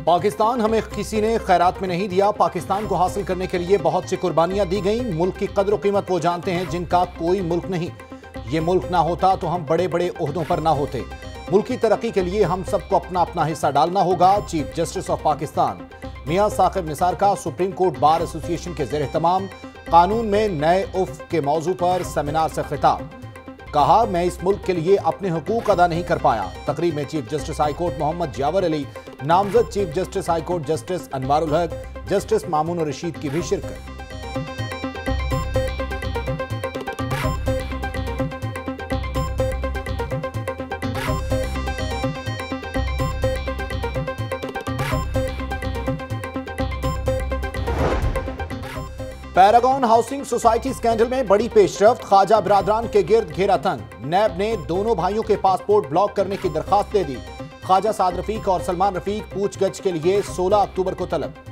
पाकिस्तान हमें किसी ने खैरात में नहीं दिया। पाकिस्तान को हासिल करने के लिए बहुत सी कुर्बानियां दी गईं। मुल्क की कदर कीमत वो जानते हैं जिनका कोई मुल्क नहीं। ये मुल्क ना होता तो हम बड़े बड़े ओहदों पर ना होते। मुल्क की तरक्की के लिए हम सबको अपना अपना हिस्सा डालना होगा। चीफ जस्टिस ऑफ पाकिस्तान मियां साकिब निसार का सुप्रीम कोर्ट बार एसोसिएशन के ज़ेर एहतमाम कानून में नए उफ़ के मौजू पर सेमिनार से खिताब। कहा, मैं इस मुल्क के लिए अपने हुकूक अदा नहीं कर पाया। तकरीब में chief justice high court Mohammad Jawar Ali, नामजद chief justice high court justice Anwarul Haq, justice Mamun Rashid की भी शिरकत। पैरागॉन हाउसिंग सोसाइटी स्कैंडल में बड़ी पेशरफ्त। ख्वाजा बिरादरान के गिर्द घेरा तंग। नैब ने दोनों भाइयों के पासपोर्ट ब्लॉक करने की दरखास्त दे दी। ख्वाजा साद रफीक और सलमान रफीक पूछगछ के लिए 16 अक्टूबर को तलब।